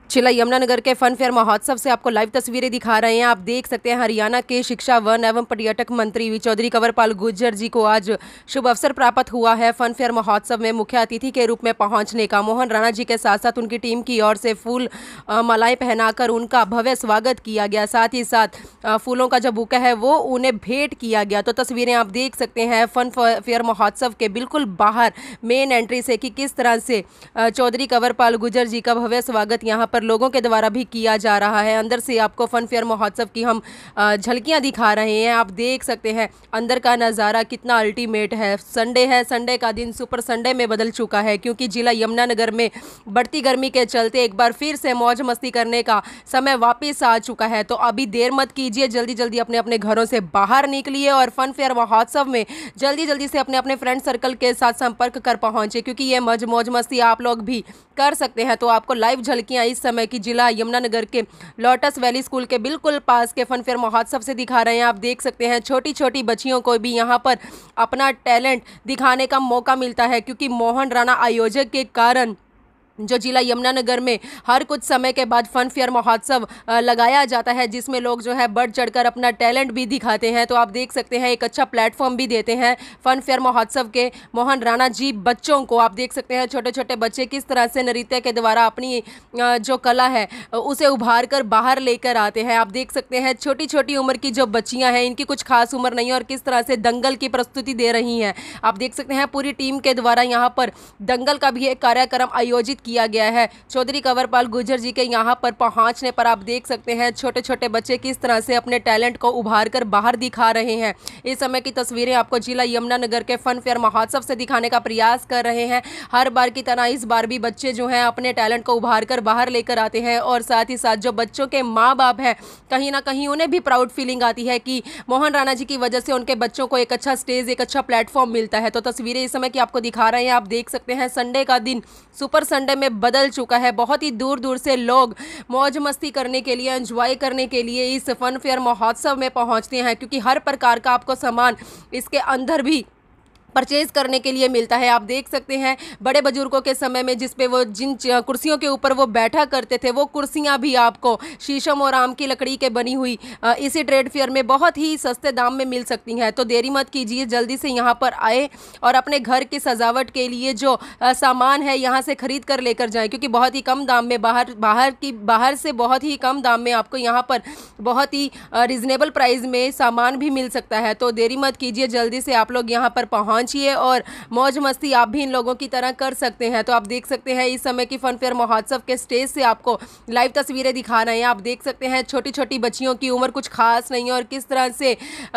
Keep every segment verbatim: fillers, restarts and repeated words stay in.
जिला यमुनानगर के fun fair महोत्सव से आपको लाइव तस्वीरें दिखा रहे हैं। आप देख सकते हैं हरियाणा के शिक्षा वन एवं पर्यटक मंत्री चौधरी कंवरपाल गुर्जर जी को आज शुभ अवसर प्राप्त हुआ है। फन फेयर महोत्सव में मुख्य अतिथि के रूप में पहुंचने का मोहन राणा जी के साथ साथ उनकी टीम की ओर से फूल मालाएं पहनाकर उनका भव्य स्वागत किया गया। साथ ही साथ फूलों का जो बुके है वो उन्हें भेंट किया गया। तो तस्वीरें आप देख सकते हैं फन फेयर महोत्सव के बिल्कुल बाहर मेन एंट्री से कि किस तरह से चौधरी कंवरपाल गुर्जर जी का भव्य स्वागत यहाँ पर लोगों के द्वारा भी किया जा रहा है। अंदर से आपको फन फेयर महोत्सव की हम झलकियां दिखा रहे हैं। आप देख सकते हैं अंदर का नज़ारा कितना अल्टीमेट है। संडे है, संडे का दिन सुपर संडे में बदल चुका है क्योंकि जिला यमुनानगर में बढ़ती गर्मी के चलते एक बार फिर से मौज मस्ती करने का समय वापस आ चुका है। तो अभी देर मत कीजिए, जल्दी जल्दी अपने अपने घरों से बाहर निकलिए और फन फेयर महोत्सव में जल्दी जल्दी से अपने अपने फ्रेंड सर्कल के साथ संपर्क कर पहुंचे क्योंकि ये मौज मौज मस्ती आप लोग भी कर सकते हैं। तो आपको लाइव झलकियां इस समय की जिला यमुनानगर के लोटस वैली स्कूल के बिल्कुल पास के फन फेयर महोत्सव से दिखा रहे हैं। आप देख सकते हैं छोटी छोटी बच्चियों को भी यहाँ पर अपना टैलेंट दिखाने का मौका मिलता है क्योंकि मोहन राणा आयोजक के कारण जो जिला यमुनानगर में हर कुछ समय के बाद फन फेयर महोत्सव लगाया जाता है जिसमें लोग जो है बढ़ चढ़कर अपना टैलेंट भी दिखाते हैं। तो आप देख सकते हैं एक अच्छा प्लेटफॉर्म भी देते हैं फन फेयर महोत्सव के मोहन राणा जी बच्चों को। आप देख सकते हैं छोटे छोटे बच्चे किस तरह से नृत्य के द्वारा अपनी जो कला है उसे उभार कर बाहर लेकर आते हैं। आप देख सकते हैं छोटी छोटी उम्र की जो बच्चियाँ हैं इनकी कुछ खास उम्र नहीं है और किस तरह से दंगल की प्रस्तुति दे रही हैं। आप देख सकते हैं पूरी टीम के द्वारा यहाँ पर दंगल का भी एक कार्यक्रम आयोजित किया गया है। चौधरी कंवरपाल गुर्जर जी के यहाँ पर पहुंचने पर आप देख सकते हैं छोटे छोटे बच्चे किस तरह से अपने टैलेंट को उभार कर बाहर दिखा रहे हैं। इस समय की तस्वीरें आपको जिला यमुनानगर के फन फेयर महोत्सव से दिखाने का प्रयास कर रहे हैं। हर बार की तरह इस बार भी बच्चे जो हैं अपने टैलेंट को उभार कर बाहर लेकर आते हैं और साथ ही साथ जो बच्चों के माँ बाप हैं कहीं ना कहीं उन्हें भी प्राउड फीलिंग आती है कि मोहन राणा जी की वजह से उनके बच्चों को एक अच्छा स्टेज, एक अच्छा प्लेटफॉर्म मिलता है। तो तस्वीरें इस समय की आपको दिखा रहे हैं। आप देख सकते हैं संडे का दिन सुपर संडे में बदल चुका है। बहुत ही दूर दूर से लोग मौज मस्ती करने के लिए, एंजॉय करने के लिए इस फन फेयर महोत्सव में पहुंचते हैं क्योंकि हर प्रकार का आपको सामान इसके अंदर भी परचेज करने के लिए मिलता है। आप देख सकते हैं बड़े बुजुर्गों के समय में जिस पे वो जिन कुर्सियों के ऊपर वो बैठा करते थे वो कुर्सियां भी आपको शीशम और आम की लकड़ी के बनी हुई इसी ट्रेड फेयर में बहुत ही सस्ते दाम में मिल सकती हैं। तो देरी मत कीजिए, जल्दी से यहाँ पर आए और अपने घर की सजावट के लिए जो सामान है यहाँ से खरीद कर लेकर जाएँ क्योंकि बहुत ही कम दाम में बाहर बाहर की बाहर से बहुत ही कम दाम में आपको यहाँ पर बहुत ही रिजनेबल प्राइस में सामान भी मिल सकता है। तो देरी मत कीजिए, जल्दी से आप लोग यहाँ पर पहुँच पहुंचिए और मौज मस्ती आप भी इन लोगों की तरह कर सकते हैं। तो आप देख सकते हैं इस समय की फन फेयर महोत्सव के स्टेज से आपको लाइव तस्वीरें दिखा रहे हैं। आप देख सकते हैं छोटी छोटी बच्चियों की उम्र कुछ खास नहीं है और किस तरह से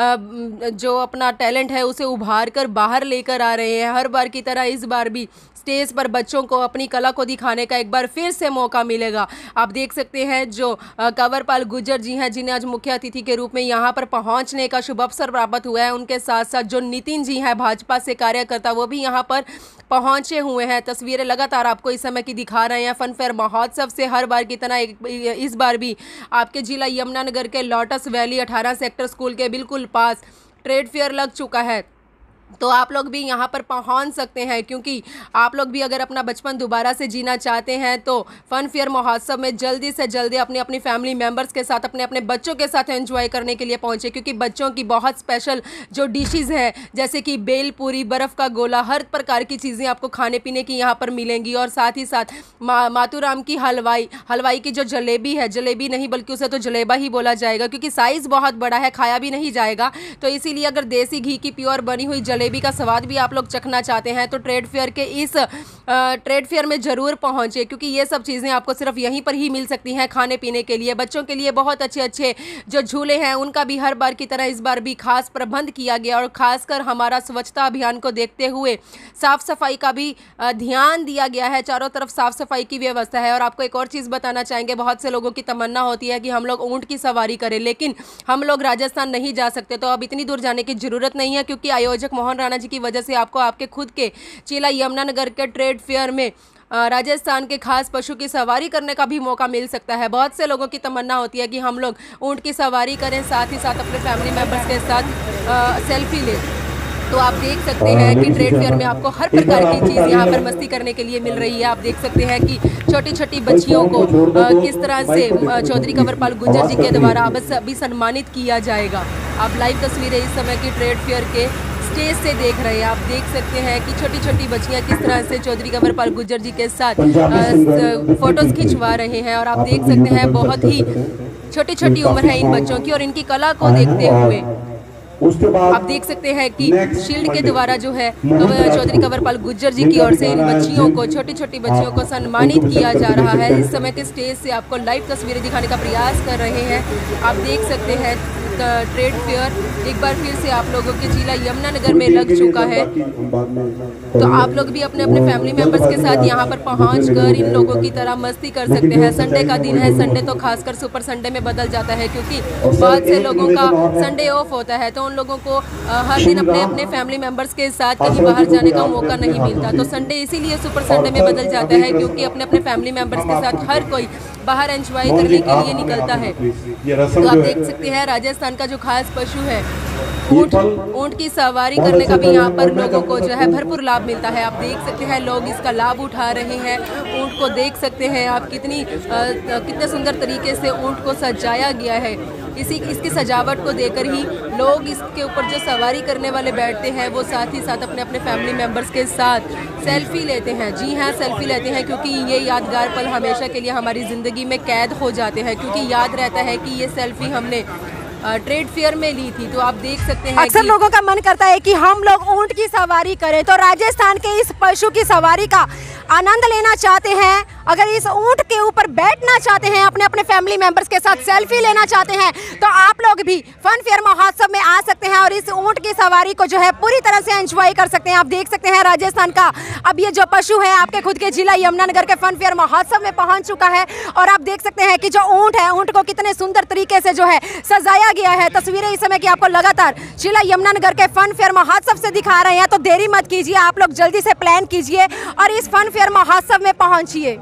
जो अपना टैलेंट है उसे उभार कर बाहर लेकर आ रहे हैं। हर बार की तरह इस बार भी स्टेज पर बच्चों को अपनी कला को दिखाने का एक बार फिर से मौका मिलेगा। आप देख सकते हैं जो कंवरपाल गुर्जर जी हैं जिन्हें आज मुख्य अतिथि के रूप में यहाँ पर पहुँचने का शुभ अवसर प्राप्त हुआ है, उनके साथ साथ जो नितिन जी हैं भाजपा से कार्यकर्ता वो भी यहाँ पर पहुंचे हुए हैं। तस्वीरें लगातार आपको इस समय की दिखा रहे हैं फन फेयर महोत्सव से। हर बार की तरह इस बार भी आपके जिला यमुनानगर के लोटस वैली अठारह सेक्टर स्कूल के बिल्कुल पास ट्रेड फेयर लग चुका है। तो आप लोग भी यहाँ पर पहुँच सकते हैं क्योंकि आप लोग भी अगर अपना बचपन दोबारा से जीना चाहते हैं तो फन फेयर महोत्सव में जल्दी से जल्दी अपनी अपनी फैमिली मेम्बर्स के साथ, अपने अपने बच्चों के साथ एंजॉय करने के लिए पहुँचे क्योंकि बच्चों की बहुत स्पेशल जो डिशेज़ हैं जैसे कि बेल पूरी, बर्फ़ का गोला, हर प्रकार की चीज़ें आपको खाने पीने की यहाँ पर मिलेंगी। और साथ ही साथ मा, मातूराम की हलवाई हलवाई की जो जलेबी है, जलेबी नहीं बल्कि उसे तो जलेबा ही बोला जाएगा क्योंकि साइज़ बहुत बड़ा है, खाया भी नहीं जाएगा। तो इसीलिए अगर देसी घी की प्योर बनी हुई जलेबी का स्वाद भी आप लोग चखना चाहते हैं तो ट्रेड फेयर के इस ट्रेड फेयर में ज़रूर पहुंचे क्योंकि ये सब चीज़ें आपको सिर्फ यहीं पर ही मिल सकती हैं खाने पीने के लिए। बच्चों के लिए बहुत अच्छे अच्छे जो झूले हैं उनका भी हर बार की तरह इस बार भी खास प्रबंध किया गया और ख़ासकर हमारा स्वच्छता अभियान को देखते हुए साफ़ सफाई का भी ध्यान दिया गया है। चारों तरफ साफ़ सफाई की व्यवस्था है। और आपको एक और चीज़ बताना चाहेंगे, बहुत से लोगों की तमन्ना होती है कि हम लोग ऊँट की सवारी करें लेकिन हम लोग राजस्थान नहीं जा सकते। तो अब इतनी दूर जाने की ज़रूरत नहीं है क्योंकि आयोजक मोहन राणा जी की वजह से आपको आपके खुद के जिला यमुनानगर के ट्रेड फेयर में राजस्थान के खास पशु की सवारी करने का भी मौका मिल सकता है। बहुत से लोगों की तमन्ना होती है कि हम लोग ऊँट की सवारी करें, साथ ही साथ अपने फैमिली मेम्बर्स के साथ आ, सेल्फी लें। तो आप देख सकते हैं कि ट्रेड फेयर में आपको हर प्रकार की चीज़ यहाँ पर मस्ती करने के लिए मिल रही है। आप देख सकते हैं कि छोटी छोटी बच्चियों को किस तरह से चौधरी कंवरपाल गुर्जर जी के द्वारा अब अभी सम्मानित किया जाएगा। आप लाइव तस्वीरें इस समय की ट्रेड फेयर के स्टेज से देख रहे हैं। आप देख सकते हैं कि छोटी छोटी बच्चियां किस तरह से चौधरी कंवरपाल गुर्जर जी के साथ फोटोज खिंचवा रहे हैं। और आप देख सकते हैं बहुत ही छोटी छोटी उम्र है इन बच्चों की, और इनकी कला को देखते हुए आप देख सकते हैं कि शील्ड के द्वारा जो है चौधरी कंवरपाल गुर्जर जी की ओर से इन बच्चियों को, छोटी छोटी बच्चियों को सम्मानित किया जा रहा है। इस समय के स्टेज से आपको लाइव तस्वीरें दिखाने का प्रयास कर रहे हैं। आप देख सकते हैं ट्रेड फेयर एक बार फिर से आप लोगों के जिला यमुनानगर में लग चुका है। तो आप लोग भी अपने अपने फैमिली मेंबर्स के साथ यहाँ पर पहुँचकर इन लोगों की तरह मस्ती कर सकते हैं। संडे का दिन है, संडे तो खासकर सुपर संडे में बदल जाता है क्योंकि बहुत से लोगों का संडे ऑफ होता है, तो उन लोगों को हर दिन अपने अपने फैमिली मेंबर्स के साथ कहीं बाहर जाने का मौका नहीं मिलता। तो संडे इसीलिए सुपर संडे में बदल जाता है क्योंकि अपने अपने फैमिली मेंबर्स के साथ हर कोई बाहर एंजॉय करने के लिए निकलता है। तो आप देख सकते हैं राजस्थान का जो खास पशु है ऊंट, ऊंट की सवारी करने का भी यहाँ पर लोगों को जो है भरपूर लाभ मिलता है। आप देख सकते हैं लोग इसका लाभ उठा रहे हैं। ऊंट को देख सकते हैं आप कितनी आ, कितने सुंदर तरीके से ऊंट को सजाया गया है। इसी इसकी सजावट को देकर ही लोग इसके ऊपर जो सवारी करने वाले बैठते हैं वो साथ ही साथ अपने अपने फैमिली मेंबर्स के साथ सेल्फी लेते हैं। जी हाँ, सेल्फी लेते हैं क्योंकि ये यादगार पल हमेशा के लिए हमारी ज़िंदगी में कैद हो जाते हैं, क्योंकि याद रहता है कि ये सेल्फी हमने ट्रेड फेयर में ली थी। तो आप देख सकते हैं अक्सर लोगों का मन करता है कि हम लोग ऊंट की सवारी करें, तो राजस्थान के इस पशु की सवारी का आनंद लेना चाहते हैं, अगर इस ऊंट के ऊपर बैठना चाहते हैं, अपने अपने फैमिली मेंबर्स के साथ सेल्फी लेना चाहते हैं, तो आप लोग भी फन फेयर महोत्सव में आ सकते हैं और इस ऊंट की सवारी को जो है पूरी तरह से एंजॉय कर सकते हैं। आप देख सकते हैं राजस्थान का अब ये जो पशु है आपके खुद के जिला यमुनानगर के फन फेयर महोत्सव में पहुंच चुका है। और आप देख सकते हैं कि जो ऊंट है, ऊंट को कितने सुंदर तरीके से जो है सजाया गया है। तस्वीरें इस समय की आपको लगातार जिला यमुनानगर के फन फेयर महोत्सव से दिखा रहे हैं, तो देरी मत कीजिए, आप लोग जल्दी से प्लान कीजिए और इस फन फेयर महोत्सव में पहुंचिए।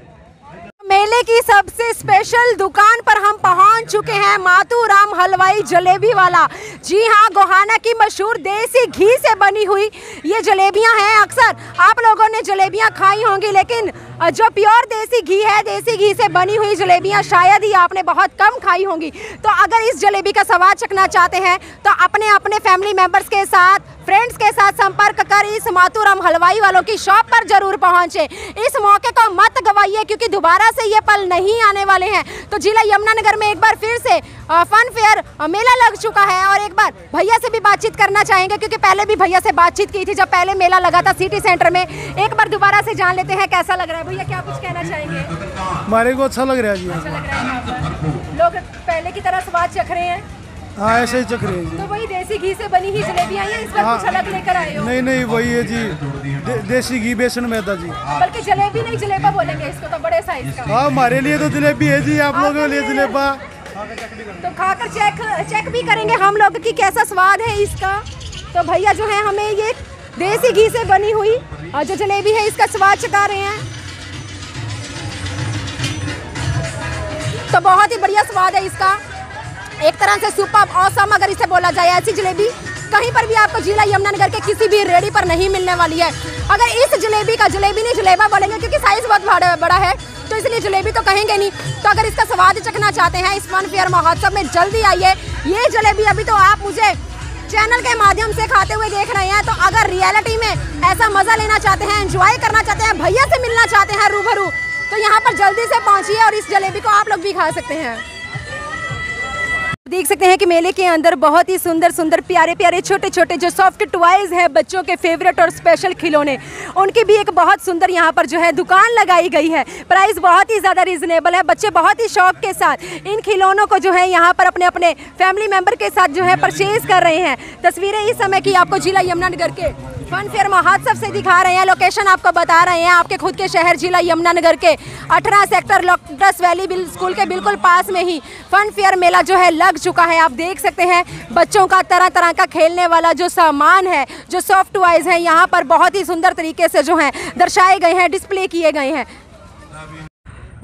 मेले की सबसे स्पेशल दुकान पर हम पहुंच चुके हैं, मातूराम हलवाई जलेबी वाला। जी हां, गोहाना की मशहूर देसी घी से बनी हुई ये जलेबियां हैं। अक्सर आप लोगों ने जलेबियां खाई होंगी, लेकिन जो प्योर देसी घी है, देसी घी से बनी हुई जलेबियां शायद ही आपने बहुत कम खाई होंगी। तो अगर इस जलेबी का स्वाद चखना चाहते हैं तो अपने अपने फैमिली मेंबर्स के साथ, फ्रेंड्स के साथ संपर्क कर इस मातूराम हलवाई वालों की शॉप पर जरूर पहुंचे। इस मौके को मत गवाइए क्योंकि दोबारा से ये पल नहीं आने वाले हैं। तो जिला यमुनानगर में एक बार फिर से फन फेयर मेला लग चुका है और एक बार भैया से भी बातचीत करना चाहेंगे क्योंकि पहले भी भैया से बातचीत की थी जब पहले मेला लगा था सिटी सेंटर में। एक बार दोबारा से जान लेते हैं कैसा लग रहा है। भैया क्या कुछ कहना चाहेंगे? हमारे को अच्छा लग रहा है जी। अच्छा लग रहा है। लोग पहले की तरह स्वाद चख रहे हैं? हाँ, ऐसे ही चख रहे हैं जी। तो वही देसी घी से बनी ही जलेबियां हैं, इस बार कुछ अलग लेकर आए हो? नहीं नहीं, वही है जी, दे, देसी घी बेसन मैदा जी। बल्कि जलेबी नहीं जलेबा बोलेंगे इसको, तो बड़े साइज का। हाँ, हमारे लिए तो जलेबी है जी, आप लोगों के लिए जलेबा। तो खाकर चेक चेक भी करेंगे हम लोग कि कैसा स्वाद है इसका। तो भैया जो है हमें ये देसी घी से बनी हुई और जो जलेबी है इसका स्वाद चखा रहे हैं। तो बहुत ही बढ़िया स्वाद है इसका, एक तरह से सुपर ऑसम अगर इसे बोला जाए। ऐसी जलेबी कहीं पर भी आपको जिला यमुनानगर के किसी भी रेडी पर नहीं मिलने वाली है। अगर इस जलेबी का जलेबी नहीं जलेबा बोलेंगे क्योंकि साइज बहुत बड़ा है, तो इसलिए जलेबी तो कहेंगे नहीं। तो अगर इसका स्वाद चखना चाहते हैं इस फन फेयर महोत्सव में जल्दी आइए। ये जलेबी अभी तो आप मुझे चैनल के माध्यम से खाते हुए देख रहे हैं, तो अगर रियलिटी में ऐसा मजा लेना चाहते हैं, एंजॉय करना चाहते हैं, भैया से मिलना चाहते हैं रूबरू, तो यहाँ पर जल्दी से पहुँचिए और इस जलेबी को आप लोग भी खा सकते हैं। देख सकते हैं कि मेले के अंदर बहुत ही सुंदर सुंदर प्यारे प्यारे छोटे छोटे जो सॉफ्ट टॉयज हैं, बच्चों के फेवरेट और स्पेशल खिलौने, उनकी भी एक बहुत सुंदर यहाँ पर जो है दुकान लगाई गई है। प्राइस बहुत ही ज़्यादा रीजनेबल है। बच्चे बहुत ही शौक के साथ इन खिलौनों को जो है यहाँ पर अपने अपने फैमिली मेम्बर के साथ जो है परचेज कर रहे हैं। तस्वीरें इस समय की आपको जिला यमुनानगर के फन फेयर महोत्सव से दिखा रहे हैं। लोकेशन आपको बता रहे हैं, आपके खुद के शहर जिला यमुनानगर के अठारह सेक्टर लोटस वैली स्कूल के बिल्कुल पास में ही फन फेयर मेला जो है लग चुका है। आप देख सकते हैं बच्चों का तरह तरह का खेलने वाला जो सामान है, जो सॉफ्ट टॉयज हैं, यहाँ पर बहुत ही सुंदर तरीके से जो है दर्शाए गए हैं, डिस्प्ले किए गए हैं।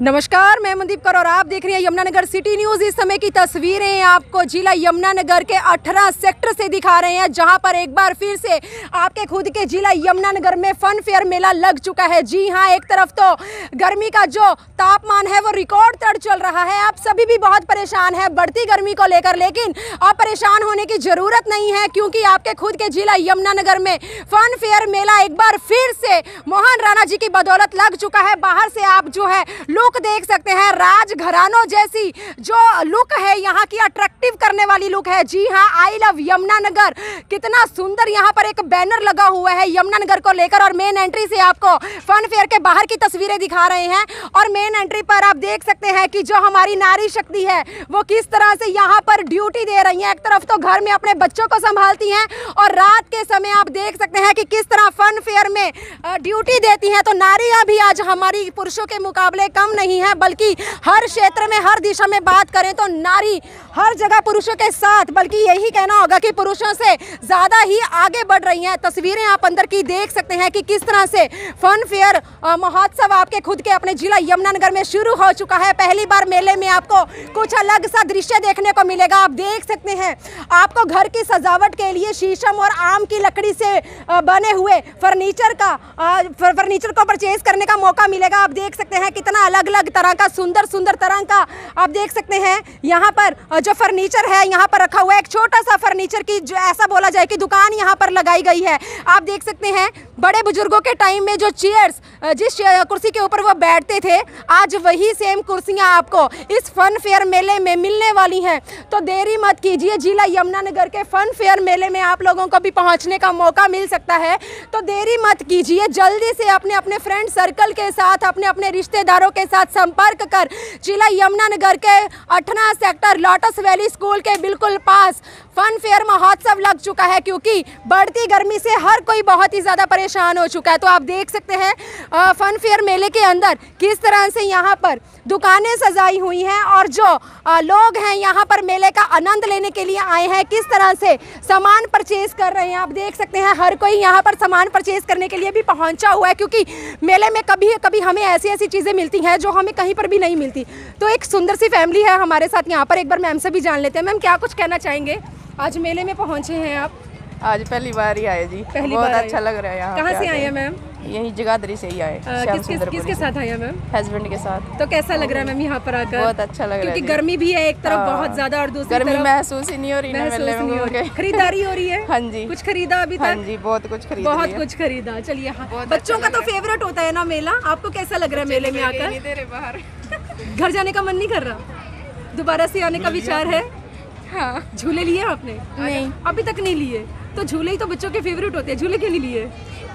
नमस्कार, मैं मनदीप कौर और आप देख रहे हैं यमुनानगर सिटी न्यूज। इस समय की तस्वीरें आपको जिला यमुनानगर के अठारह सेक्टर से दिखा रहे हैं, जहां पर एक बार फिर से आपके खुद के जिला यमुनानगर में फन फेयर मेला लग चुका है। जी हां, एक तरफ तो गर्मी का जो तापमान है वो रिकॉर्ड तोड़ चल रहा है। आप सभी भी बहुत परेशान हैं बढ़ती गर्मी को लेकर, लेकिन आप परेशान होने की जरूरत नहीं है, क्योंकि आपके खुद के जिला यमुनानगर में फन फेयर मेला एक बार फिर से मोहन राणा जी की बदौलत लग चुका है। बाहर से आप जो है लुक देख सकते हैं, राजघरानों जैसी जो लुक है यहाँ की, अट्रैक्टिव करने वाली लुक है। जी हाँ, आई लव यमुनानगर, कितना सुंदर यहाँ पर एक बैनर लगा हुआ है यमुनानगर को लेकर। और मेन एंट्री से आपको फन फेयर के बाहर की तस्वीरें दिखा रहे हैं। और मेन एंट्री पर आप देख सकते हैं कि जो हमारी नारी शक्ति है वो किस तरह से यहाँ पर ड्यूटी दे रही है। एक तरफ तो घर में अपने बच्चों को संभालती हैं, और रात के समय आप देख सकते हैं कि किस तरह फन फेयर में ड्यूटी देती हैं। तो नारियां भी आज हमारी पुरुषों के मुकाबले कम नहीं है, बल्कि हर क्षेत्र में, हर दिशा में बात करें तो नारी हर जगह पुरुषों के साथ, बल्कि यही कहना होगा कि पुरुषों से ज़्यादा ही आगे बढ़ रही हैं। तस्वीरें आप अंदर की देख सकते हैं कि किस तरह से फन फेयर महोत्सव आपके खुद के अपने जिला यमुनानगर में शुरू हो चुका है। पहली बार मेले में आपको कुछ अलग सा दृश्य देखने को मिलेगा। आप देख सकते हैं, आपको घर की सजावट के लिए शीशम और आम की लकड़ी से बने हुए फर्नीचर का फर्नीचर को परचेज करने का मौका मिलेगा। आप देख सकते हैं कितना अलग अलग तरह का, सुंदर सुंदर तरह का आप देख सकते हैं यहाँ पर जो फर्नीचर है यहाँ पर रखा हुआ है। एक छोटा सा फर्नीचर की जो ऐसा बोला जाए कि दुकान यहाँ पर लगाई गई है। आप देख सकते हैं बड़े बुजुर्गों के टाइम में जो चेयर्स, जिस कुर्सी के ऊपर वो बैठते थे, आज वही सेम कुर्सियाँ आपको इस फन फेयर मेले में मिलने वाली हैं। तो देरी मत कीजिए, जिला यमुनानगर के फन फेयर मेले में आप लोगों को भी पहुँचने का मौका मिल सकता है। तो देरी मत कीजिए, जल्दी से अपने अपने फ्रेंड सर्कल के साथ, अपने अपने रिश्तेदारों के साथ संपर्क कर जिला यमुनानगर के अठारह सेक्टर लोटस वैली स्कूल के बिल्कुल पास फन फेयर महोत्सव लग चुका है, क्योंकि बढ़ती गर्मी से हर कोई बहुत ही ज़्यादा परेशान हो चुका है। तो आप देख सकते हैं आ, फन फेयर मेले के अंदर किस तरह से यहाँ पर दुकानें सजाई हुई हैं, और जो आ, लोग हैं यहाँ पर मेले का आनंद लेने के लिए आए हैं, किस तरह से सामान परचेज कर रहे हैं। आप देख सकते हैं हर कोई यहाँ पर सामान परचेज करने के लिए भी पहुँचा हुआ है, क्योंकि मेले में कभी कभी हमें ऐसी ऐसी चीज़ें मिलती हैं जो हमें कहीं पर भी नहीं मिलती। तो एक सुंदर सी फैमिली है हमारे साथ यहाँ पर, एक बार मैम से भी जान लेते हैं। मैम, क्या कुछ कहना चाहेंगे? आज मेले में पहुँचे हैं आप? आज पहली बार ही आए जी, पहली बहुत बार अच्छा लग रहा है यहाँ। कहाँ से आए हैं मैम? यही जगाधरी से ही आए। किस किस किसके साथ आए हैं मैम? हस्बैंड के साथ। तो कैसा लग रहा है मैम यहाँ पर आकर? बहुत अच्छा लग रहा है, क्योंकि गर्मी भी है एक तरफ बहुत ज्यादा, और दूसरी गर्मी तरफ महसूस ही नहीं हो रही, महसूस नहीं हो रही। खरीदारी हो रही है? हाँ जी। कुछ खरीदा अभी तक? हाँ जी, बहुत कुछ खरीदा, बहुत कुछ खरीदा। चलिए, हाँ, बच्चों का तो फेवरेट होता है ना मेला। आपको कैसा लग रहा है मेले में आकर? बाहर घर जाने का मन नहीं कर रहा? दोबारा से आने का विचार है? हाँ। झूले लिए आपने? नहीं, अभी तक नहीं लिए। तो झूले ही तो बच्चों के फेवरेट होते हैं, झूले क्यों नहीं लिए?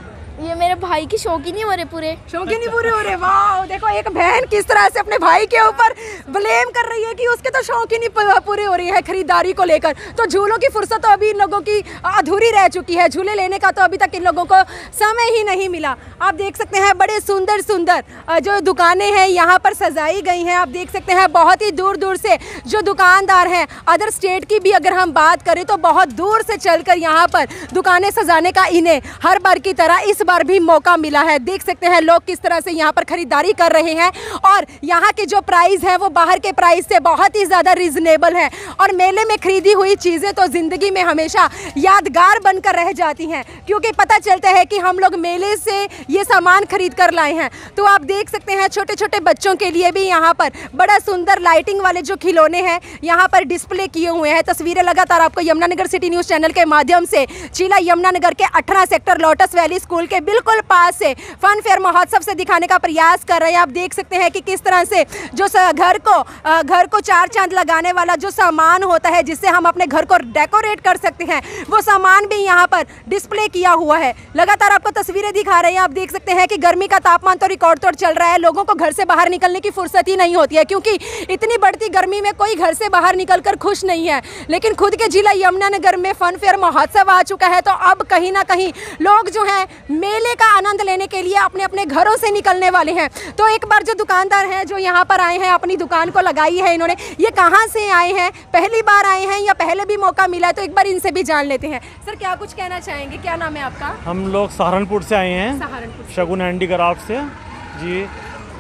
ये मेरे भाई की शौक ही नहीं हो रहे पूरे शौक ही नहीं पूरे हो रहे। वाह, देखो एक बहन किस तरह से अपने भाई के ऊपर ब्लेम कर रही है कि उसके तो शौक ही नहीं पूरे हो रही है खरीदारी को लेकर। तो झूलों की फुर्सत तो अभी इन लोगों की अधूरी रह चुकी है, झूले लेने का तो अभी तक इन लोगों को समय ही नहीं मिला। आप देख सकते हैं बड़े सुंदर सुंदर जो दुकानें हैं यहाँ पर सजाई गई हैं। आप देख सकते हैं बहुत ही दूर दूर से जो दुकानदार हैं, अदर स्टेट की भी अगर हम बात करें तो बहुत दूर से चलकर यहाँ पर दुकानें सजाने का इन्हें हर बार की तरह इस बार भी मौका मिला है। देख सकते हैं लोग किस तरह से यहाँ पर खरीदारी कर रहे हैं, और यहाँ के जो प्राइस है वो बाहर के प्राइस से बहुत ही ज़्यादा रिजनेबल है। और मेले में खरीदी हुई चीज़ें तो ज़िंदगी में हमेशा यादगार बनकर रह जाती हैं, क्योंकि पता चलता है कि हम लोग मेले से ये सामान खरीद कर लाए हैं। तो आप देख सकते हैं छोटे छोटे बच्चों के लिए भी यहाँ पर बड़ा सुंदर लाइटिंग वाले जो खिलौने हैं यहाँ पर डिस्प्ले किए हुए हैं। तस्वीरें लगातार आपको यमुनानगर सिटी न्यूज़ चैनल के माध्यम से जिला यमुनानगर के अठारह सेक्टर लोटस वैली स्कूल के बिल्कुल पास से फन फेयर महोत्सव से दिखाने का प्रयास कर रहे हैं। आप देख सकते हैं कि किस तरह से जो घर को घर को चार चांद लगाने वाला जो सामान होता है, जिससे हम अपने घर को डेकोरेट कर सकते हैं, वो सामान भी यहाँ पर डिस्प्ले किया हुआ है। लगातार आपको तस्वीरें दिखा रहे हैं। आप देख सकते हैं कि गर्मी का तापमान तो रिकॉर्ड तोड़ चल रहा है, लोगों को घर से बाहर निकलने की फुर्सत ही नहीं होती है, क्योंकि इतनी बढ़ती गर्मी में कोई घर से बाहर निकलकर खुश नहीं है। लेकिन खुद के जिला यमुनानगर में फन फेयर महोत्सव आ चुका है, तो अब कहीं ना कहीं लोग जो है मेले का आनंद लेने के लिए अपने अपने घरों से निकलने वाले हैं। तो एक बार जो दुकानदार हैं जो यहाँ पर आए हैं, अपनी दुकान को लगाई है इन्होंने, ये कहाँ से आए हैं, पहली बार आए हैं या पहले भी मौका मिला है, तो एक बार इनसे भी जान लेते हैं। सर, क्या कुछ कहना चाहेंगे? क्या नाम है आपका? हम लोग सहारनपुर से आए हैं, सहारनपुर, शगुन हैंडीक्राफ्ट से जी।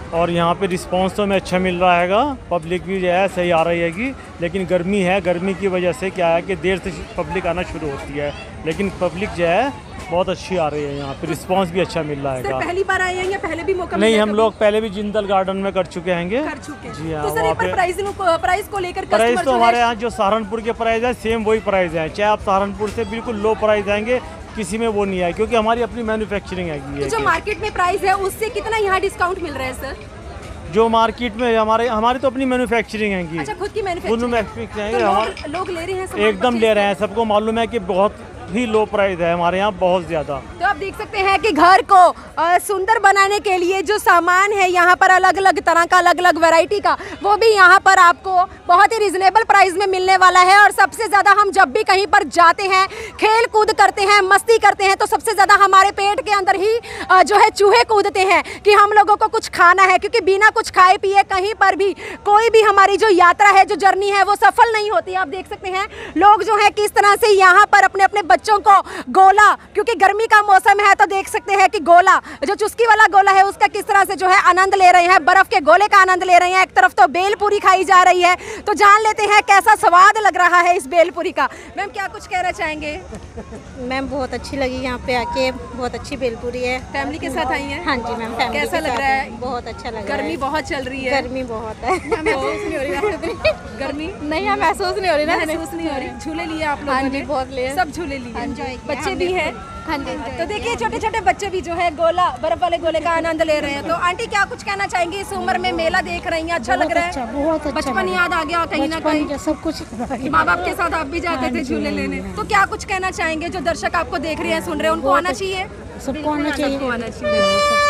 और यहाँ पे रिस्पांस तो हमें अच्छा मिल रहा हैगा, पब्लिक भी जो है सही आ रही हैगी। लेकिन गर्मी है, गर्मी की वजह से क्या है कि देर से पब्लिक आना शुरू होती है, लेकिन पब्लिक जो है बहुत अच्छी आ रही है, यहाँ पे रिस्पांस भी अच्छा मिल रहा है। पहली बार आए हैं या पहले भी मौका नहीं, हम लोग पहले भी जिंदल गार्डन में कर चुके हैं। कर चुके जी हाँ। तो सर एक प्राइस प्राइस को लेकर प्राइस तो हमारे यहाँ जो सहारनपुर के प्राइस है सेम वही प्राइस है, चाहे आप सहारनपुर से बिल्कुल लो प्राइस आएंगे, किसी में वो नहीं है, क्योंकि हमारी अपनी मैन्युफैक्चरिंग है। तो जो मार्केट में प्राइस है उससे कितना यहाँ डिस्काउंट मिल रहा है सर? जो मार्केट में हमारे हमारी तो अपनी मैन्युफैक्चरिंग है। अच्छा, खुद की मैन्युफैक्चरिंग है। तो लोग ले रहे हैं, एकदम ले रहे हैं, सबको मालूम है कि बहुत ही लो प्राइस है हमारे यहाँ, बहुत ज़्यादा। तो आप देख सकते हैं कि घर को आ, सुंदर बनाने के लिए जो सामान है यहाँ पर अलग अलग तरह का, अलग अलग वैरायटी का, वो भी यहाँ पर आपको बहुत ही रिजनेबल प्राइस में मिलने वाला है। और सबसे ज़्यादा हम जब भी कहीं पर जाते हैं, खेल कूद करते हैं, मस्ती करते हैं, तो सबसे ज़्यादा हमारे पेट के अंदर ही आ, जो है चूहे कूदते हैं कि हम लोगों को कुछ खाना है, क्योंकि बिना कुछ खाए पिए कहीं पर भी कोई भी हमारी जो यात्रा है, जो जर्नी है, वो सफल नहीं होती। आप देख सकते हैं लोग जो है किस तरह से यहाँ पर अपने अपने बच्चों को गोला, क्योंकि गर्मी का मौसम है, तो देख सकते हैं कि गोला, जो चुस्की वाला गोला है, उसका किस तरह से जो है आनंद ले रहे हैं, बर्फ के गोले का आनंद ले रहे हैं। एक तरफ तो बेलपूरी खाई जा रही है, तो जान लेते हैं कैसा स्वाद लग रहा है इस बेलपूरी का। मैम क्या कुछ कहना चाहेंगे? मैम बहुत अच्छी लगी यहाँ पे आके, बहुत अच्छी बेलपूरी है। फैमिली के साथ आई हैं? हाँ जी मैम, फैमिली कैसा लग रहा है? बहुत अच्छा लग रहा है। गर्मी बहुत चल रही है। गर्मी बहुत है। महसूस नहीं हो रही गर्मी? नहीं, महसूस नहीं हो रही ना, महसूस नहीं हो रही। झूले लिए आप लोगों ने? बहुत लिए, सब झूले लिए, बच्चे भी हैं। हाँ जी। तो देखिए छोटे छोटे बच्चे भी जो है गोला, बर्फ वाले गोले का आनंद ले रहे हैं। तो आंटी क्या कुछ कहना चाहेंगी? इस उम्र में मेला देख रही हैं, अच्छा लग रहा है? बहुत अच्छा, बचपन याद आ गया कहीं ना कहीं? सब कुछ माँ बाप के साथ आप भी जाते थे झूले लेने, तो क्या कुछ कहना चाहेंगे? जो दर्शक आपको देख रहे हैं, सुन रहे हैं, उनको आना चाहिए? सबको आना चाहिए, सबको आना चाहिए।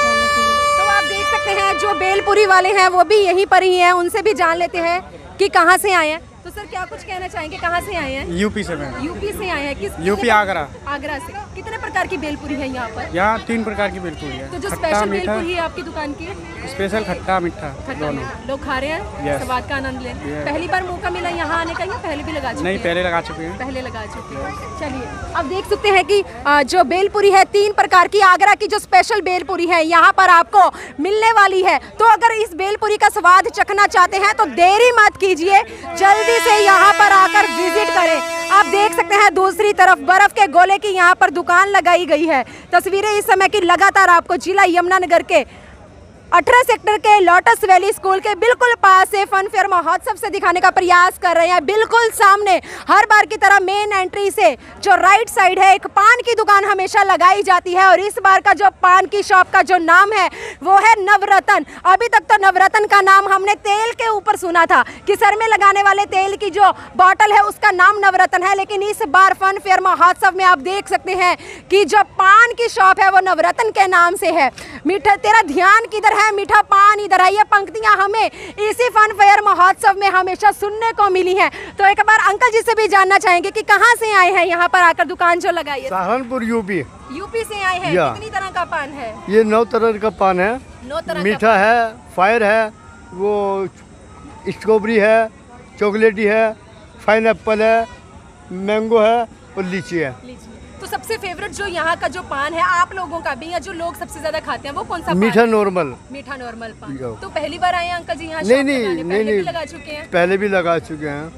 तो आप देख सकते हैं जो बेलपूरी वाले हैं वो भी यहीं पर ही हैं, उनसे भी जान लेते हैं कि कहाँ से आए हैं। तो सर क्या कुछ कहना चाहेंगे, कहाँ से आए हैं? यूपी से मैं। यूपी से आए हैं? किस यूपी आगरा। आगरा से। कितने प्रकार की बेलपूरी है यहाँ पर? यहाँ तीन प्रकार की बेलपूरी है। तो जो स्पेशल बेलपूरी है आपकी दुकान की? स्पेशल खट्टा मीठा दोनों। लोग खा रहे हैं, yes. स्वाद का आनंद ले। yes. पहली बार मौका मिला यहाँ आने का या पहले भी लगा चुके नहीं, हैं? पहले लगा चुके हैं। पहले लगा चुके हैं। चलिए अब देख सकते हैं कि जो बेलपूरी है, तीन प्रकार की आगरा की जो स्पेशल बेलपूरी है यहाँ पर आपको मिलने वाली है। तो अगर इस बेलपूरी का स्वाद चखना चाहते हैं तो देरी मत कीजिए, जल्दी से यहाँ पर आकर विजिट करें। आप देख सकते हैं दूसरी तरफ बर्फ के गोले की यहाँ पर दुकान लगाई गई है। तस्वीरें इस समय की लगातार आपको जिला यमुनानगर के अठारह सेक्टर के लोटस वैली स्कूल के बिल्कुल पास से फन फेयर महोत्सव से दिखाने का प्रयास कर रहे हैं। बिल्कुल सामने हर बार की तरह मेन एंट्री से जो राइट साइड है, एक पान की दुकान हमेशा लगाई जाती है, और इस बार का जो पान की शॉप का जो नाम है वो है नवरत्न। अभी तक तो नवरत्न का नाम हमने तेल के ऊपर सुना था कि सर में लगाने वाले तेल की जो बॉटल है उसका नाम नवरत्न है, लेकिन इस बार फन फेयर महोत्सव में आप देख सकते हैं कि जो पान की शॉप है वो नवरत्न के नाम से है। मीठा तेरा ध्यान किधर है, मीठा पान इधर है। ये पंक्तियां हमें इसी फन फेयर महोत्सव में हमेशा सुनने को मिली हैं। तो एक बार अंकल जी से भी जानना चाहेंगे कि कहां से आए हैं यहाँ पर आकर दुकान जो लगाई है? सहारनपुर यूपी। यूपी से आए हैं। कितनी तरह का पान है? ये नौ तरह का पान है। नौ तरह मीठा है, फायर है, वो स्ट्रॉबेरी है, चॉकलेटी है, पाइन एप्पल है, मैंगो है और लीची है। तो सबसे फेवरेट जो यहाँ का जो पान है आप लोगों का भी, या जो लोग सबसे ज्यादा खाते हैं, वो कौन सा? मीठा नॉर्मल। मीठा नॉर्मल पान। तो पहली बार आए हैं अंकल जी यहाँ? नहीं नहीं नहीं नहीं, लगा चुके हैं? पहले भी लगा चुके हैं।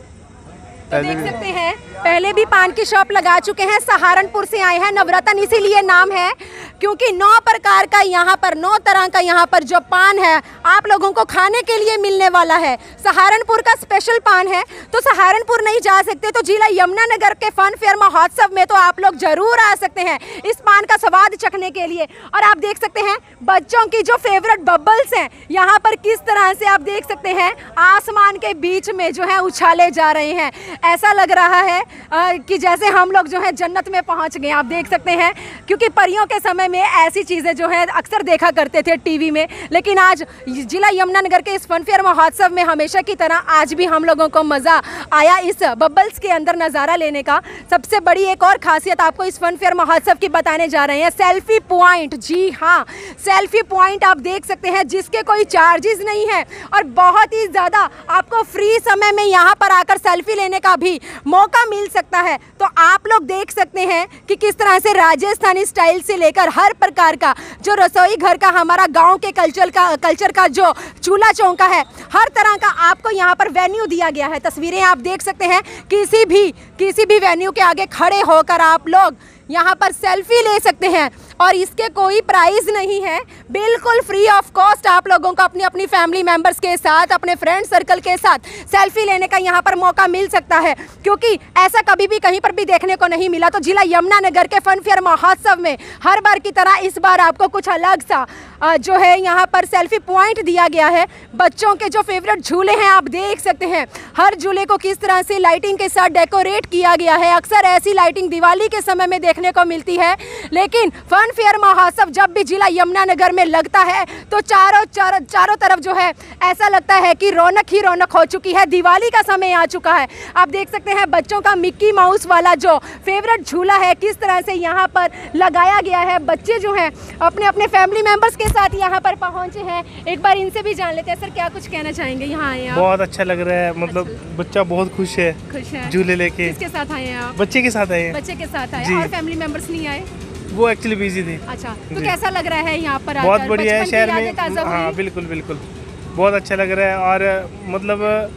तो देख सकते हैं पहले भी पान की शॉप लगा चुके हैं। सहारनपुर से आए हैं, नवरत्न इसीलिए नाम है क्योंकि नौ प्रकार का यहाँ पर, नौ तरह का यहाँ पर जो पान है आप लोगों को खाने के लिए मिलने वाला है। सहारनपुर का स्पेशल पान है। तो सहारनपुर नहीं जा सकते तो जिला यमुनानगर के फन फेयर महोत्सव में तो आप लोग जरूर आ सकते हैं इस पान का स्वाद चखने के लिए। और आप देख सकते हैं बच्चों की जो फेवरेट बबल्स हैं यहाँ पर किस तरह से आप देख सकते हैं आसमान के बीच में जो है उछाले जा रहे हैं। ऐसा लग रहा है आ, कि जैसे हम लोग जो है जन्नत में पहुंच गए। आप देख सकते हैं क्योंकि परियों के समय में ऐसी चीज़ें जो है अक्सर देखा करते थे टीवी में, लेकिन आज जिला यमुनानगर के इस फन फेयर महोत्सव में हमेशा की तरह आज भी हम लोगों को मज़ा आया इस बबल्स के अंदर नज़ारा लेने का। सबसे बड़ी एक और खासियत आपको इस फन फेयर महोत्सव की बताने जा रहे हैं, सेल्फी पॉइंट। जी हाँ, सेल्फी पॉइंट आप देख सकते हैं जिसके कोई चार्जेस नहीं है और बहुत ही ज़्यादा आपको फ्री समय में यहाँ पर आकर सेल्फी लेने का का भी मौका मिल सकता है। तो आप लोग देख सकते हैं कि किस तरह से राजस्थानी स्टाइल से लेकर हर प्रकार का जो रसोई घर का हमारा गांव के कल्चर का कल्चर का जो चूल्हा चौका है, हर तरह का आपको यहाँ पर वेन्यू दिया गया है। तस्वीरें आप देख सकते हैं, किसी भी किसी भी वेन्यू के आगे खड़े होकर आप लोग यहाँ पर सेल्फी ले सकते हैं और इसके कोई प्राइस नहीं है, बिल्कुल फ्री ऑफ कॉस्ट आप लोगों को अपनी अपनी फैमिली मेंबर्स के साथ, अपने फ्रेंड सर्कल के साथ सेल्फी लेने का यहाँ पर मौका मिल सकता है, क्योंकि ऐसा कभी भी कहीं पर भी देखने को नहीं मिला। तो जिला यमुनानगर के फन फेयर महोत्सव में हर बार की तरह इस बार आपको कुछ अलग सा जो है यहाँ पर सेल्फी पॉइंट दिया गया है। बच्चों के जो फेवरेट झूले हैं आप देख सकते हैं, हर झूले को किस तरह से लाइटिंग के साथ डेकोरेट किया गया है। अक्सर ऐसी लाइटिंग दिवाली के समय में देखने को मिलती है, लेकिन फन फेयर महोत्सव जब भी जिला यमुनानगर में लगता है तो चारों चार, चारों तरफ जो है ऐसा लगता है कि रौनक ही रौनक हो चुकी है, दिवाली का समय आ चुका है। आप देख सकते हैं बच्चों का मिक्की माउस वाला जो फेवरेट झूला है किस तरह से यहाँ पर लगाया गया है। बच्चे जो हैं अपने अपने फैमिली मेंबर्स के साथ यहाँ पर पहुँचे हैं। एक बार इनसे भी जान लेते हैं। सर, क्या कुछ कहना चाहेंगे? यहाँ आए हैं आप? बहुत अच्छा लग रहा है, मतलब अच्छा। बच्चा बहुत खुश है, खुश है झूले लेके। किसके साथ आए हैं आप? बच्चे के साथ आए हैं। बच्चे के साथ आए और फैमिली मेंबर्स नहीं आए? वो एक्चुअली बिजी थे। अच्छा, तो कैसा लग रहा है यहाँ पर आकर? बहुत बढ़िया है शहर में। ताज़ा हुई? हाँ बिल्कुल बिल्कुल, बहुत अच्छा लग रहा है और मतलब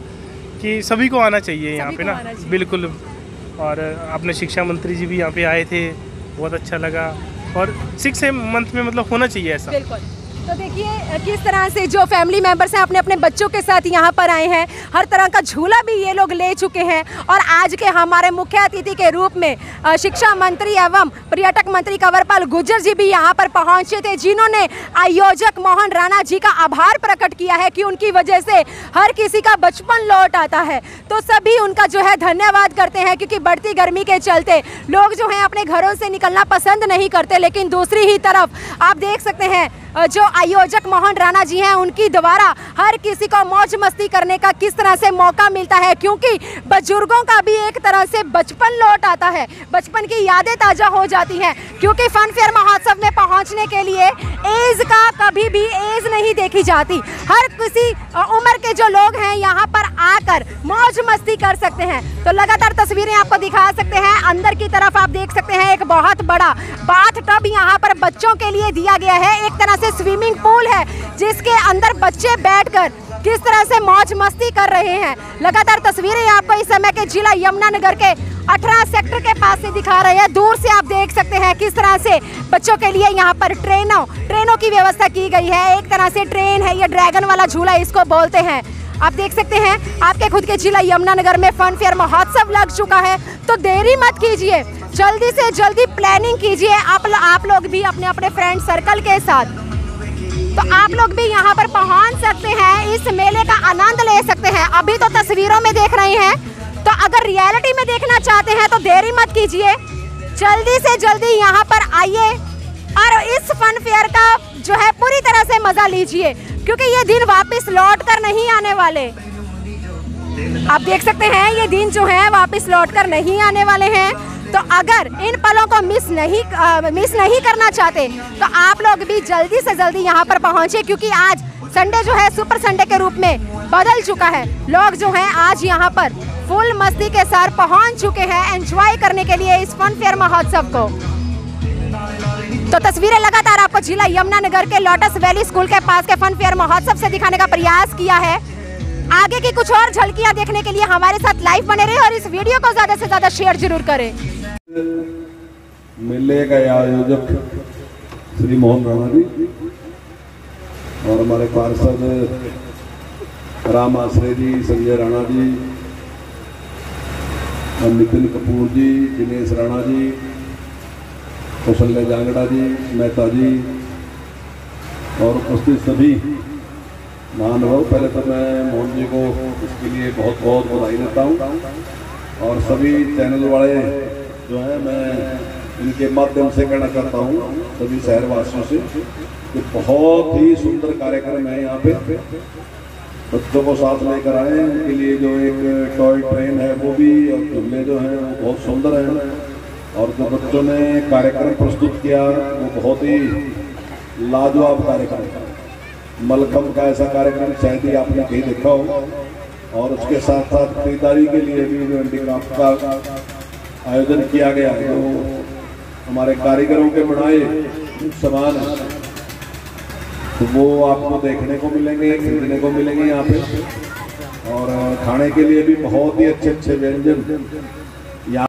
कि सभी को आना चाहिए यहाँ पे ना, बिल्कुल। और अपने शिक्षा मंत्री जी भी यहाँ पे आए थे, बहुत अच्छा लगा और सिक्स मंथ में मतलब होना चाहिए ऐसा। बिल्कुल। तो देखिए किस तरह से जो फैमिली मेंबर्स हैं अपने अपने बच्चों के साथ यहाँ पर आए हैं, हर तरह का झूला भी ये लोग ले चुके हैं। और आज के हमारे मुख्य अतिथि के रूप में शिक्षा मंत्री एवं पर्यटक मंत्री कंवरपाल गुर्जर जी भी यहाँ पर पहुँचे थे, जिन्होंने आयोजक मोहन राणा जी का आभार प्रकट किया है कि उनकी वजह से हर किसी का बचपन लौट आता है। तो सभी उनका जो है धन्यवाद करते हैं, क्योंकि बढ़ती गर्मी के चलते लोग जो हैं अपने घरों से निकलना पसंद नहीं करते, लेकिन दूसरी ही तरफ आप देख सकते हैं जो आयोजक मोहन राणा जी हैं उनकी द्वारा हर किसी को मौज मस्ती करने का किस तरह से मौका मिलता है, क्योंकि बुजुर्गों का भी एक तरह से बचपन लौट आता है, बचपन की यादें ताज़ा हो जाती हैं। क्योंकि फन फेयर महोत्सव में पहुंचने के लिए एज का कभी भी एज नहीं देखी जाती, हर किसी उम्र के जो लोग हैं यहाँ पर आकर मौज मस्ती कर सकते हैं। तो लगातार तस्वीरें आपको दिखा सकते हैं। अंदर की तरफ आप देख सकते हैं एक बहुत बड़ा बाथ टब यहाँ पर बच्चों के लिए दिया गया है, एक तरह से स्विमिंग पूल है जिसके अंदर बच्चे बैठकर किस तरह से मौज मस्ती कर रहे हैं। लगातार तस्वीरें आपको इस समय के जिला यमुनानगर के अठारह सेक्टर के पास से दिखा रहे हैं। दूर से आप देख सकते हैं किस तरह से बच्चों के लिए यहाँ पर ट्रेनों ट्रेनों की व्यवस्था की गई है। एक तरह से ट्रेन है, ये ड्रैगन वाला झूला इसको बोलते हैं। आप देख सकते हैं आपके खुद के जिला यमुनानगर में फन फेयर महोत्सव लग चुका है, तो देरी मत कीजिए, जल्दी से जल्दी प्लानिंग कीजिए आप, आप लोग भी अपने अपने फ्रेंड सर्कल के साथ। तो आप लोग भी यहाँ पर पहुँच सकते हैं, इस मेले का आनंद ले सकते हैं। अभी तो तस्वीरों में देख रहे हैं, तो अगर रियलिटी में देखना चाहते हैं तो देरी मत कीजिए, जल्दी से जल्दी यहाँ पर आइए और इस फन फेयर का जो है पूरी तरह से मजा लीजिए, क्योंकि ये दिन वापस लौट कर नहीं आने वाले। आप देख सकते हैं ये दिन जो है वापस लौट कर नहीं आने वाले हैं। तो अगर इन पलों को मिस नहीं आ, मिस नहीं करना चाहते तो आप लोग भी जल्दी से जल्दी यहाँ पर पहुँचे, क्योंकि आज संडे जो है सुपर संडे के रूप में बदल चुका है। लोग जो हैं आज यहाँ पर फुल मस्ती के साथ पहुँच चुके हैं एंजॉय करने के लिए इस फन फेयर महोत्सव को। तो तस्वीरें लगातार आपको जिला यमुनानगर के लोटस वैली स्कूल के पास के फन फेयर महोत्सव से दिखाने का प्रयास किया है। आगे की कुछ और झलकियां देखने के लिए हमारे साथ लाइव बने रहे और इस वीडियो को ज्यादा से ज्यादा शेयर जरूर करें। मेले का आयोजक श्री मोहन राणा जी और हमारे पार्षद राम आश्रय जी, संजय राणा जी, नितिन कपूर जी, दिनेश राणा जी, कौशल्या जांगड़ा जी, मेहता जी और उपस्थित सभी महानुभाव, पहले तो मैं मोहन जी को इसके लिए बहुत बहुत बधाई देता हूँ और सभी चैनल वाले जो हैं मैं इनके माध्यम से कहना चाहता हूँ सभी शहरवासियों से कि बहुत ही सुंदर कार्यक्रम है। यहाँ पे बच्चों को साथ लेकर आए, उनके लिए जो एक टॉय ट्रेन है वो भी और झूले जो हैं वो बहुत सुंदर हैं और जो बच्चों ने कार्यक्रम प्रस्तुत किया वो बहुत ही लाजवाब कार्यक्रम था। मलखम का ऐसा कार्यक्रम शायद ही आपने कहीं देखा हो और उसके साथ साथ खरीदारी के लिए भी जो हैंडीक्राफ्ट का आयोजन किया गया है, जो हमारे कारीगरों के बनाए सामान है, तो वो आपको देखने को मिलेंगे, खरीदने को मिलेंगे यहाँ पे। और खाने के लिए भी बहुत ही अच्छे अच्छे व्यंजन यहाँ।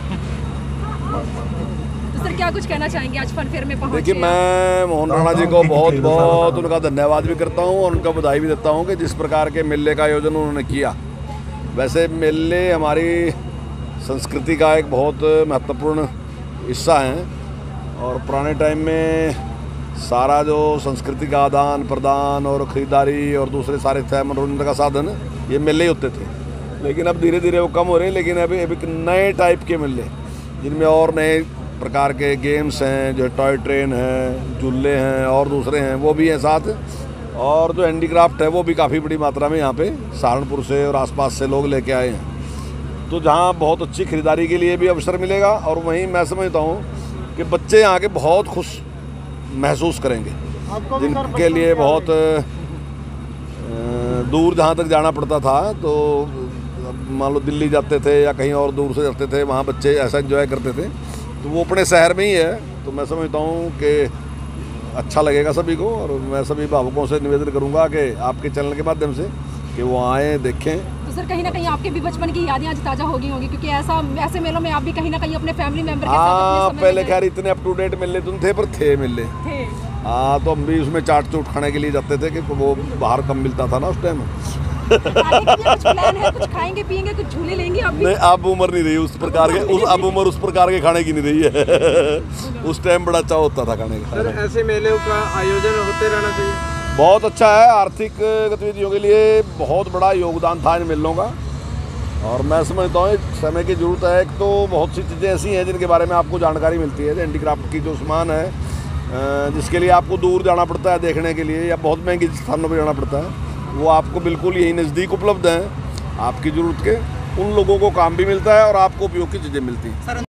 तो सर क्या कुछ कहना चाहेंगे आज फन फेयर में पहुंचे? देखिए, मैं मोहन राणा जी को बहुत बहुत उनका धन्यवाद भी करता हूँ और उनका बधाई भी देता हूँ कि जिस प्रकार के मेले का आयोजन उन्होंने किया। वैसे मेले हमारी संस्कृति का एक बहुत महत्वपूर्ण हिस्सा हैं और पुराने टाइम में सारा जो संस्कृति का आदान प्रदान और ख़रीदारी और दूसरे सारे थे मनोरंजन का साधन ये मेले ही होते थे। लेकिन अब धीरे धीरे वो कम हो रहे हैं। लेकिन अभी अभी नए टाइप के मेले जिनमें और नए प्रकार के गेम्स हैं, जो टॉय ट्रेन है, झूले हैं और दूसरे हैं वो भी हैं साथ। और जो हैंडीक्राफ्ट है वो भी काफ़ी बड़ी मात्रा में यहाँ पे सहारनपुर से और आसपास से लोग लेके आए हैं, तो जहाँ बहुत अच्छी खरीदारी के लिए भी अवसर मिलेगा। और वहीं मैं समझता हूँ कि बच्चे यहाँ के बहुत खुश महसूस करेंगे, जिनके लिए बहुत दूर जहाँ तक जाना पड़ता था, तो मान लो दिल्ली जाते थे या कहीं और दूर से जाते थे, वहाँ बच्चे ऐसा एंजॉय करते थे, तो वो अपने शहर में ही है। तो मैं समझता हूँ कि अच्छा लगेगा सभी को। और मैं सभी भावुकों से निवेदन करूँगा कि आपके चैनल के माध्यम से कि वो आएँ, देखें। तो सर कहीं ना कहीं आपके भी बचपन की यादें आज ताज़ा हो गई होंगी, क्योंकि ऐसा ऐसे मेलों में आप भी कहीं ना कहीं अपने फैमिली मेंबर के साथ हाँ, पहले खैर इतने अप टू डेट मिले तुम थे, पर थे मिले थे। हाँ, तो हम भी उसमें चाट चूट खाने के लिए जाते थे कि वो बाहर कम मिलता था ना उस टाइम। कुछ प्लान है, कुछ खाएंगे पिएंगे, कुछ झूले लेंगे? अब नहीं, अब उम्र नहीं रही उस प्रकार के, उस अब उम्र उस प्रकार के खाने की नहीं रही है। उस टाइम बड़ा अच्छा होता था खाने का। सर ऐसे मेले का आयोजन होते रहना चाहिए। बहुत अच्छा है, आर्थिक गतिविधियों के लिए बहुत बड़ा योगदान था इन मेलों का। और मैं समझता हूँ समय की ज़रूरत है। एक तो बहुत सी चीज़ें ऐसी हैं जिनके बारे में आपको जानकारी मिलती है। हैंडीक्राफ्ट की जो सामान है, जिसके लिए आपको दूर जाना पड़ता है देखने के लिए या बहुत महंगी स्थानों पर जाना पड़ता है, वो आपको बिल्कुल यही नज़दीक उपलब्ध हैं। आपकी ज़रूरत के उन लोगों को काम भी मिलता है और आपको उपयोग की चीज़ें मिलती हैं।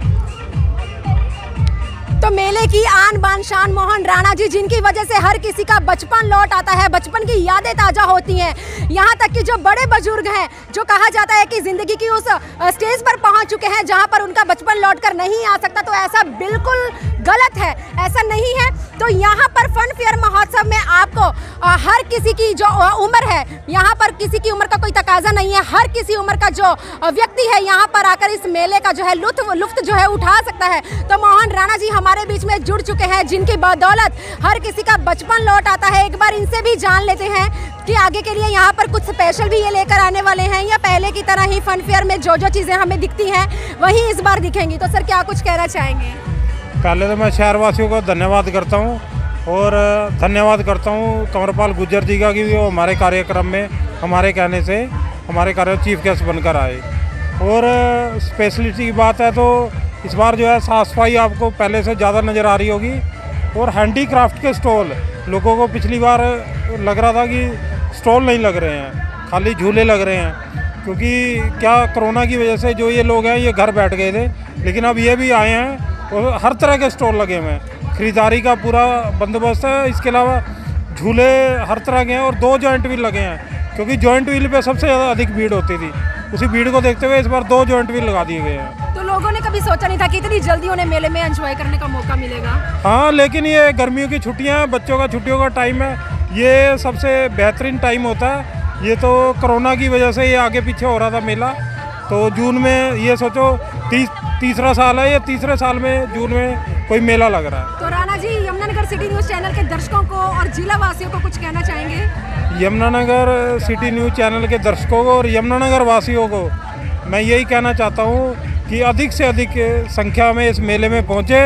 तो मेले की आन बान शान मोहन राणा जी, जिनकी वजह से हर किसी का बचपन लौट आता है, बचपन की यादें ताज़ा होती हैं। यहाँ तक कि जो बड़े बुजुर्ग हैं, जो कहा जाता है कि ज़िंदगी की उस स्टेज पर पहुँच चुके हैं जहाँ पर उनका बचपन लौट कर नहीं आ सकता, तो ऐसा बिल्कुल गलत है, ऐसा नहीं है। तो यहाँ पर फन फेयर महोत्सव में आपको हर किसी की जो उम्र है, यहाँ पर किसी की उम्र का कोई तकाजा नहीं है, हर किसी उम्र का जो व्यक्ति है यहाँ पर आकर इस मेले का जो है लुत्फ लुफ्त जो है उठा सकता है। तो मोहन राणा जी हमारे बीच में जुड़ चुके हैं, जिनकी बदौलत हर किसी का बचपन लौट आता है। एक बार इनसे भी जान लेते हैं कि आगे के लिए यहाँ पर कुछ स्पेशल भी ये लेकर आने वाले हैं या पहले की तरह ही फन फेयर में जो जो चीज़ें हमें दिखती हैं वही इस बार दिखेंगी। तो सर क्या कुछ कहना चाहेंगे? पहले तो मैं शहरवासियों को धन्यवाद करता हूँ और धन्यवाद करता हूँ कंवरपाल गुज्जर जी का कि वो हमारे कार्यक्रम में हमारे कहने से हमारे कार्य चीफ गेस्ट बनकर आए। और स्पेशलिटी की बात है तो इस बार जो है साफ सफाई आपको पहले से ज़्यादा नज़र आ रही होगी। और हैंडीक्राफ्ट के स्टॉल, लोगों को पिछली बार लग रहा था कि स्टॉल नहीं लग रहे हैं, खाली झूले लग रहे हैं, क्योंकि क्या कोरोना की वजह से जो ये लोग हैं ये घर बैठ गए थे। लेकिन अब ये भी आए हैं और हर तरह के स्टॉल लगे हुए हैं, खरीदारी का पूरा बंदोबस्त है। इसके अलावा झूले हर तरह के हैं और दो जॉइंट व्हील लगे हैं, क्योंकि जॉइंट व्हील पे सबसे ज़्यादा अधिक भीड़ होती थी। उसी भीड़ को देखते हुए इस बार दो जॉइंट व्हील लगा दिए गए हैं। तो लोगों ने कभी सोचा नहीं था कि इतनी जल्दी उन्हें मेले में एंजॉय करने का मौका मिलेगा। हाँ, लेकिन ये गर्मियों की छुट्टियाँ हैं, बच्चों का छुट्टियों का टाइम है, ये सबसे बेहतरीन टाइम होता है। ये तो कोरोना की वजह से ये आगे पीछे हो रहा था मेला, तो जून में ये सोचो तीस तीसरा साल है, ये तीसरे साल में जून में कोई मेला लग रहा है। तो Rana ji, Yamunanagar city news channel के दर्शकों को और जिला वासियों को कुछ कहना चाहेंगे? यमुनानगर सिटी न्यूज़ चैनल के दर्शकों को और यमुनानगर वासियों को मैं यही कहना चाहता हूँ कि अधिक से अधिक संख्या में इस मेले में पहुँचे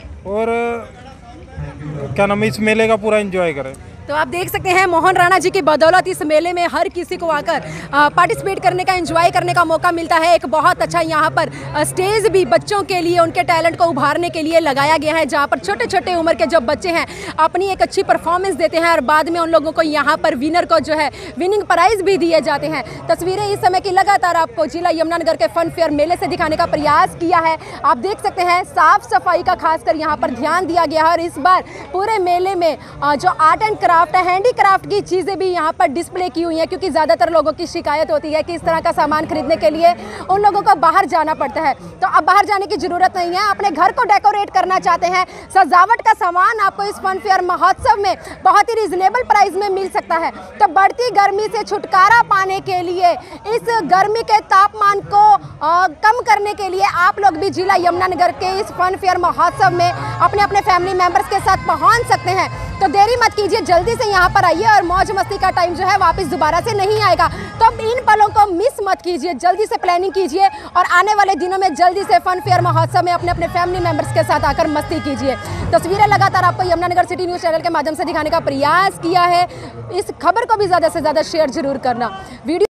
और क्या नाम इस मेले का पूरा एंजॉय करें। तो आप देख सकते हैं मोहन राणा जी की बदौलत इस मेले में हर किसी को आकर पार्टिसिपेट करने का, एंजॉय करने का मौका मिलता है। एक बहुत अच्छा यहाँ पर स्टेज भी बच्चों के लिए, उनके टैलेंट को उभारने के लिए लगाया गया है, जहाँ पर छोटे छोटे उम्र के जो बच्चे हैं अपनी एक अच्छी परफॉर्मेंस देते हैं और बाद में उन लोगों को यहाँ पर विनर को जो है विनिंग प्राइज भी दिए जाते हैं। तस्वीरें इस समय की लगातार आपको जिला यमुनानगर के फन फेयर मेले से दिखाने का प्रयास किया है। आप देख सकते हैं साफ सफाई का खासकर यहाँ पर ध्यान दिया गया है और इस बार पूरे मेले में जो art and craft craft handicraft की चीज़ें भी यहाँ पर डिस्प्ले की हुई हैं, क्योंकि ज़्यादातर लोगों की शिकायत होती है कि इस तरह का सामान खरीदने के लिए उन लोगों को बाहर जाना पड़ता है। तो अब बाहर जाने की ज़रूरत नहीं है। अपने घर को डेकोरेट करना चाहते हैं, सजावट का सामान आपको इस फन फेयर महोत्सव में बहुत ही रिजनेबल प्राइस में मिल सकता है। तो बढ़ती गर्मी से छुटकारा पाने के लिए, इस गर्मी के तापमान को आ, कम करने के लिए आप लोग भी जिला यमुनानगर के इस फन फेयर महोत्सव में अपने अपने फैमिली मेंबर्स के साथ पहुंच सकते हैं। तो देरी मत कीजिए, जल्दी से यहाँ पर आइए और मौज मस्ती का टाइम जो है वापस दोबारा से नहीं आएगा। तो अब इन पलों को मिस मत कीजिए, जल्दी से प्लानिंग कीजिए और आने वाले दिनों में जल्दी से फन फेयर महोत्सव में अपने अपने फैमिली मेंबर्स के साथ आकर मस्ती कीजिए। तस्वीरें लगातार आपको यमुनानगर सिटी न्यूज़ चैनल के माध्यम से दिखाने का प्रयास किया है। इस खबर को भी ज़्यादा से ज़्यादा शेयर जरूर करना। वीडियो